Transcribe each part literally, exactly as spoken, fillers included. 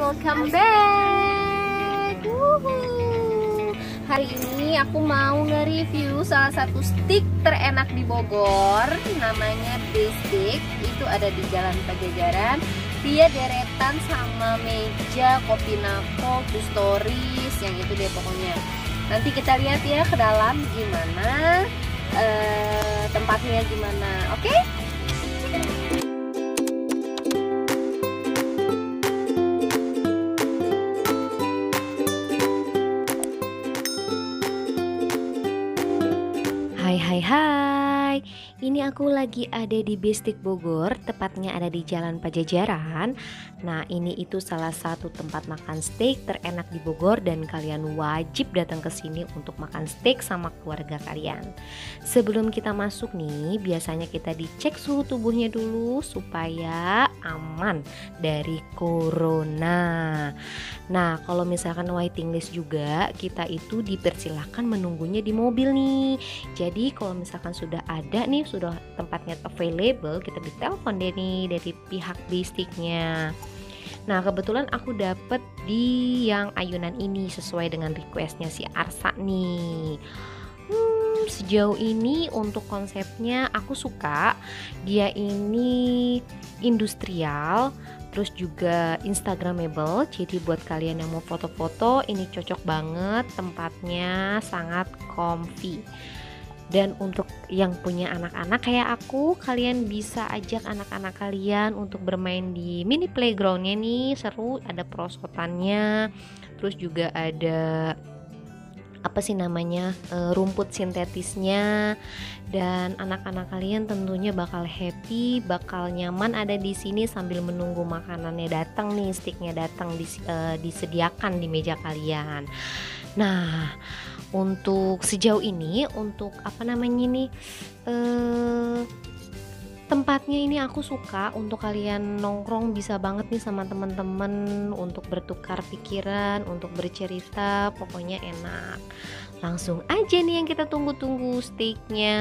welcome back. Wuhu. Hari ini aku mau nge-review salah satu stick terenak di Bogor. Namanya B-Stick. Itu ada di Jalan Pajajaran. Dia deretan sama meja Kopi Nako, Two Stories, yang itu deh pokoknya. Nanti kita lihat ya ke dalam gimana, uh, tempatnya gimana, oke? Okay? Hai hai hai, ini aku lagi ada di B-Stick Bogor, tepatnya ada di Jalan Pajajaran. Nah ini itu salah satu tempat makan steak terenak di Bogor dan kalian wajib datang ke sini untuk makan steak sama keluarga kalian. Sebelum kita masuk nih, biasanya kita dicek suhu tubuhnya dulu supaya aman dari corona. Nah kalau misalkan waiting list juga, kita itu dipersilahkan menunggunya di mobil nih. Jadi kalau misalkan sudah ada nih, sudah tempatnya available, kita ditelepon deh nih dari pihak B-Sticknya. Nah kebetulan aku dapet di yang ayunan ini sesuai dengan requestnya si Arsa nih. Hmm, sejauh ini untuk konsepnya aku suka. Dia ini industrial, terus juga instagramable. Jadi buat kalian yang mau foto-foto ini cocok banget, tempatnya sangat comfy. Dan untuk yang punya anak-anak kayak aku, kalian bisa ajak anak-anak kalian untuk bermain di mini playgroundnya nih, seru, ada perosotannya, terus juga ada apa sih namanya, e, rumput sintetisnya, dan anak-anak kalian tentunya bakal happy, bakal nyaman ada di sini sambil menunggu makanannya datang nih, sticknya datang dis, e, disediakan di meja kalian. Nah untuk sejauh ini, untuk apa namanya nih, eh, tempatnya ini aku suka untuk kalian nongkrong, bisa banget nih sama teman-teman untuk bertukar pikiran, untuk bercerita, pokoknya enak. Langsung aja nih yang kita tunggu-tunggu, steaknya.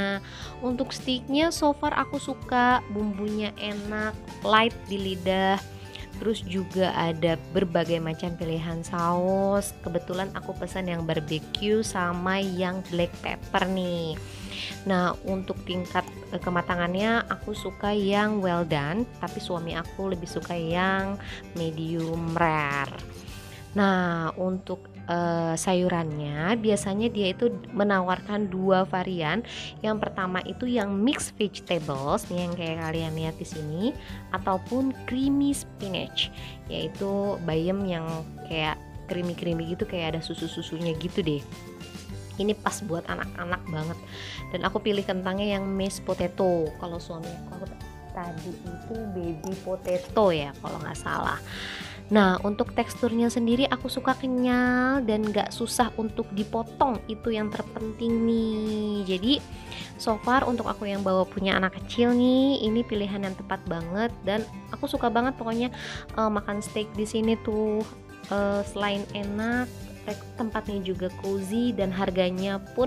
Untuk steaknya so far aku suka, bumbunya enak, light di lidah. Terus juga ada berbagai macam pilihan saus. Kebetulan aku pesan yang barbecue sama yang black pepper nih. Nah untuk tingkat kematangannya aku suka yang well done, tapi suami aku lebih suka yang medium rare. Nah untuk Uh, sayurannya biasanya dia itu menawarkan dua varian. Yang pertama itu yang mixed vegetables nih yang kayak kalian lihat di sini, ataupun creamy spinach, yaitu bayam yang kayak creamy-creamy gitu, kayak ada susu-susunya gitu deh. Ini pas buat anak-anak banget. Dan aku pilih kentangnya yang mashed potato. Kalau suami aku tadi itu baby potato ya kalau nggak salah. Nah untuk teksturnya sendiri aku suka kenyal dan gak susah untuk dipotong, itu yang terpenting nih. Jadi so far untuk aku yang bawa punya anak kecil nih, ini pilihan yang tepat banget. Dan aku suka banget pokoknya uh, makan steak di sini tuh, uh, selain enak, tempatnya juga cozy dan harganya pun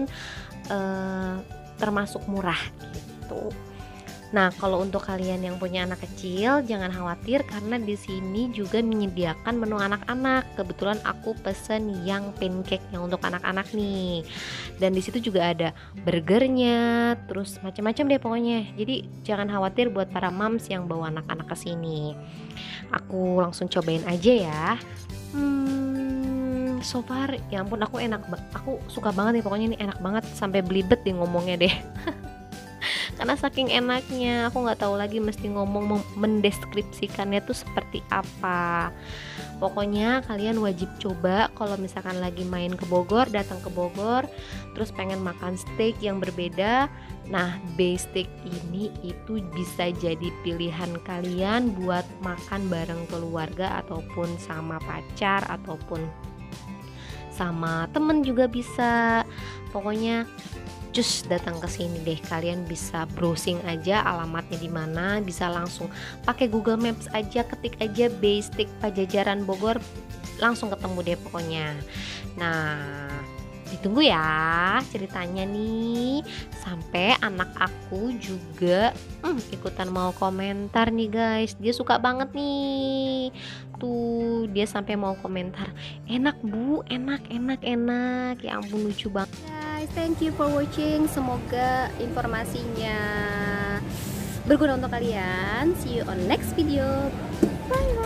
uh, termasuk murah gitu. Nah, kalau untuk kalian yang punya anak kecil, jangan khawatir karena di sini juga menyediakan menu anak-anak. Kebetulan aku pesen yang pancake yang untuk anak-anak nih. Dan di situ juga ada burgernya, terus macam-macam deh pokoknya. Jadi jangan khawatir buat para moms yang bawa anak-anak ke sini. Aku langsung cobain aja ya. Hmm, so far ya ampun aku enak, aku suka banget nih pokoknya, ini enak banget sampai belibet deh ngomongnya deh. Karena saking enaknya aku nggak tahu lagi mesti ngomong mendeskripsikannya tuh seperti apa. Pokoknya kalian wajib coba kalau misalkan lagi main ke Bogor, datang ke Bogor terus pengen makan steak yang berbeda. Nah B-Stick ini itu bisa jadi pilihan kalian buat makan bareng keluarga ataupun sama pacar ataupun sama temen juga bisa. Pokoknya just datang ke sini deh, kalian bisa browsing aja alamatnya di mana, bisa langsung pakai Google Maps aja, ketik aja B-Stick Pajajaran Bogor, langsung ketemu deh pokoknya. Nah ditunggu ya ceritanya nih, sampai anak aku juga hmm, ikutan mau komentar nih guys. Dia suka banget nih, tuh dia sampai mau komentar, "Enak Bu, enak enak enak." Ya ampun lucu banget. Guys, thank you for watching. Semoga informasinya berguna untuk kalian. See you on next video. Bye.